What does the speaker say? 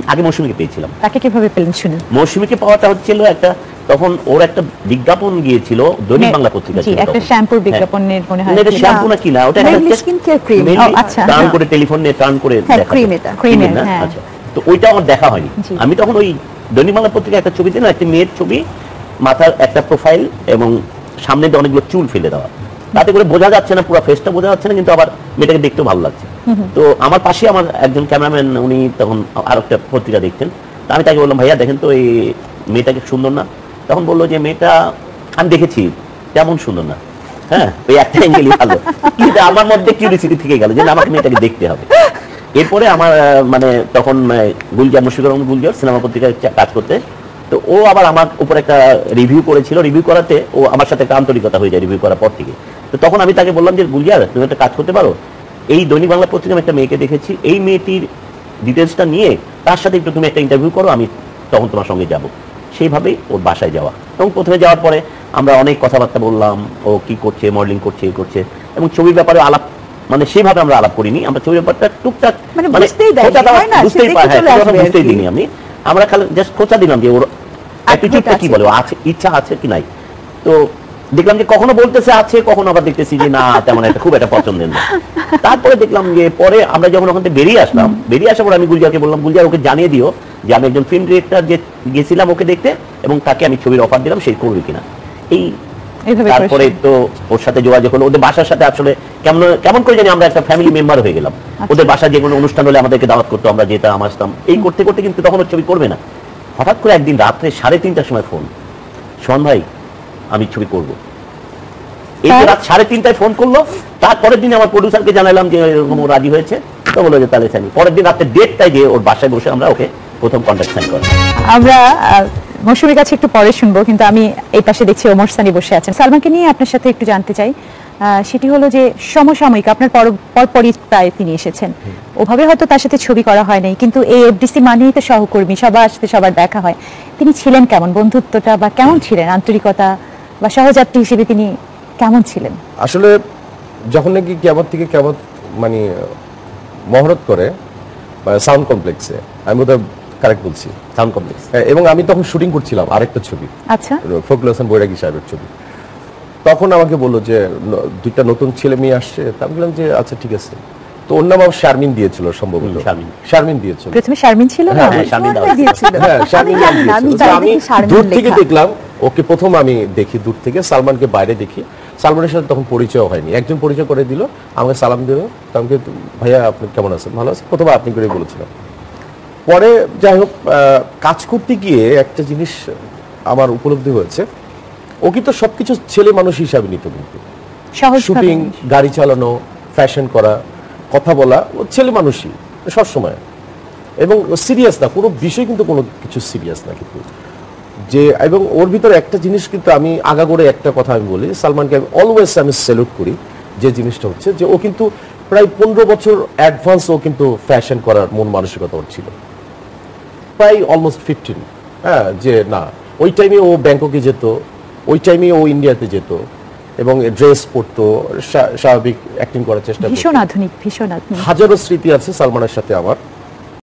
আগে মৌসুমীকে পেয়েছিলাম। তাকে কিভাবে পেলেন শুনুন। মৌসুমীকে পাওয়াটা হচ্ছিল একটা, তখন ওর একটা বিজ্ঞাপন গিয়েছিল দৈনিক বাংলা পত্রিকা ছিল, একটা শ্যাম্পুর বিজ্ঞাপনের মনে হয়। এটা শ্যাম্পু নাকি না, ওটা একটা স্কিন কেয়ার ক্রিম। আচ্ছা, টার্ন করে টেলিফোন নিয়ে টার্ন করে ক্রিম, এটা ক্রিম না। আচ্ছা, তো ওইটা আমার দেখা হয়নি। আমি তখন ওই দৈনিক বাংলা পত্রিকা একটা ছবি দিলাম, একটা মেয়ের ছবি, মাথার একটা প্রোফাইল এবং সামনে দিয়ে অনেকগুলো চুল ফেলে দেওয়া, তাতে করে বোঝা যাচ্ছে না, পুরো ফেসটা বোঝা যাচ্ছে না, কিন্তু আবার মেয়েটাকে দেখতেও ভালো লাগছে। তো আমার পাশে আমার একজন ক্যামেরাম্যান, উনি তখন আর একটা পত্রিকা দেখতেন, আমি তাকে বললাম ভাইয়া দেখেন তো এই মেয়েটাকে সুন্দর না? তখন বললো যে মেয়েটা আমি দেখেছি তেমন সুন্দর না, হ্যাঁ ওই একটা অ্যাঙ্গেলই ভালো, কিন্তু আমার মধ্যে কিউরিসিটি থেকে গেল যে আমাকে মেয়েটাকে দেখতে হবে। এরপরে আমার মানে তখন গুলজার, মুশফিকুর রহমান গুলজার সিনেমা পত্রিকায় কাজ করতে, তো ও আবার আমার উপর একটা রিভিউ করেছিল, রিভিউ করাতে ও আমার সাথে একটা আন্তরিকতা হয়ে যায় রিভিউ করার পর থেকে। তো তখন আমি তাকে বললাম যে গুলজার তুমি একটা কাজ করতে পারো, এই দৈনিক বাংলা পত্রিকায় একটা মেয়েকে দেখেছি, এই মেয়েটির ডিটেলসটা নিয়ে তার সাথে একটু তুমি একটা ইন্টারভিউ করো, আমি তখন তোমার সঙ্গে যাব। সেইভাবেই ওর বাসায় যাওয়া, এবং প্রথমে যাওয়ার পরে আমরা অনেক কথাবার্তা বললাম, ও কি করছে, মডেলিং করছে, এই করছে, এবং ছবির ব্যাপারে আলাপ, মানে সেভাবে আমরা আলাপ করিনি, আমরা ছবির ব্যাপারটা টুকটাক মানে বুঝতেই দিইনি আমি, আমরা খালি জাস্ট খোঁচা দিলাম যে ওর অ্যাটিটিউডটা কি বলে, আছে ইচ্ছা আছে কি নাই। তো দেখলাম যে কখনো বলতেছে আছে, কখনো আবার দেখতেছি যে না তেমন একটা খুব একটা পছন্দের না। তারপরে দেখলাম যে পরে আমরা যখন ওখান থেকে বেরিয়ে আসলাম, বেরিয়ে আসার পর আমি গুলজারকে বললাম গুলজার ওকে জানিয়ে দিও যে আমি একজন ফিল্ম ডিরেক্টর যে গেছিলাম ওকে দেখতে, এবং তাকে আমি ছবির অফার দিলাম, সেই করবে কিনা। এই তারপরে তো ওর সাথে যোগাযোগ হলো, ওদের বাসার সাথে আসলে কেমন করে জানি আমরা একটা ফ্যামিলি মেম্বার হয়ে গেলাম। ওদের বাসায় যে কোনো অনুষ্ঠান হলে আমাদেরকে দাওয়াত করতো, আমরা যেতাম আসতাম, এই করতে করতে কিন্তু তখন ওর ছবি করবে না। হঠাৎ করে একদিন রাত্রে 3:30টার সময় ফোন, শোন ভাই আমি ছবি করব। এই রাত 3:30টায় ফোন করলো, তারপরের দিন আমার প্রডিউসারকে জানালাম যে এরকম ও রাজি হয়েছে, তো বললো যে তাহলে সাইন। পরের দিন রাতে 1:30টায় গিয়ে ওর বাসায় বসে আমরা ওকে প্রথম কন্ট্রাক্ট সাইন করি। আমরা মৌসুমীর কাছে একটু পরে শুনবো, কিন্তু আমি এই পাশে দেখছি ওমর সানি বসে আছেন। সালমানকে নিয়ে আপনার সাথে একটু জানতে চাই, সেটি হলো যে সমসাময়িক আপনার পরপরই প্রায় তিনি এসেছেন, ওভাবে হয়তো তার সাথে ছবি করা হয় নাই, কিন্তু এই এফডিসি মানেই তো সহকর্মী, সবার সাথে সবার দেখা হয়। তিনি ছিলেন কেমন, বন্ধুত্বটা বা কেমন ছিলেন, আন্তরিকতা বা সহযাত্রী হিসেবে তিনি কেমন ছিলেন? আসলে যখন নাকি কিয়ামত থেকে কিয়ামত মানে মহরত করে সাউন্ড কমপ্লেক্সে, আমি বোধহয় কারেক্ট বলছি, সাউন্ড কমপ্লেক্স, এবং আমি তখন শুটিং করছিলাম আরেকটা ছবি, আচ্ছা ফখরুল হাসান বৈরাগী সাহেবের ছবি। তখন আমাকে বললো যে 2টা নতুন ছেলে মেয়ে আসছে, তা আমি বললাম যে আচ্ছা ঠিক আছে। তো ওর নাম আমার শারমিন দিয়েছিল, সম্ভবত শারমিন দিয়েছিল, প্রথমে শারমিন ছিল না, শারমিন দিয়েছিল, হ্যাঁ শারমিন দিয়েছিল। আমি দূর থেকে দেখলাম ওকে, প্রথম আমি দেখি দূর থেকে, সালমানকে বাইরে দেখি, সালমানের সাথে তখন পরিচয় হয়নি, একজন পরিচয় করে দিল, আমাকে সালাম দিল, আমাকে ভাইয়া আপনি কেমন আছেন, ভালো আছেন, প্রথমে আপনি করে বলেছিলাম। পরে যাই হোক কাজ করতে গিয়ে একটা জিনিস আমার উপলব্ধি হয়েছে, ও কিন্তু সবকিছু ছেলে মানুষ হিসাবে নিত, কিন্তু শুটিং, গাড়ি চালানো, ফ্যাশন করা, কথা বলা, ও ছেলে মানুষই সবসময়, এবং সিরিয়াস না কোনো বিষয়, কিন্তু কোনো কিছু সিরিয়াস না কিন্তু যে। এবং ওর ভিতরে একটা জিনিস কিন্তু আমি আগাগোড়ে একটা কথা আমি বলি, সালমানকে আমি অলওয়েজ আমি স্যালুট করি, যে জিনিসটা হচ্ছে যে ও কিন্তু প্রায় 15 বছর অ্যাডভান্স ও কিন্তু ফ্যাশন করার মন মানসিকতা ওর ছিল, প্রায় অলমোস্ট 15। হ্যাঁ, যে না ওই টাইমে ও ব্যাংককে যেত, ওই টাইমে ও ইন্ডিয়াতে যেত, এবং ড্রেস পরতো, স্বাভাবিক অ্যাক্টিং করার চেষ্টা করতো, ভীষণ আধুনিক, ভীষণ আধুনিক। হাজারো স্মৃতি আছে সালমানের সাথে আমার।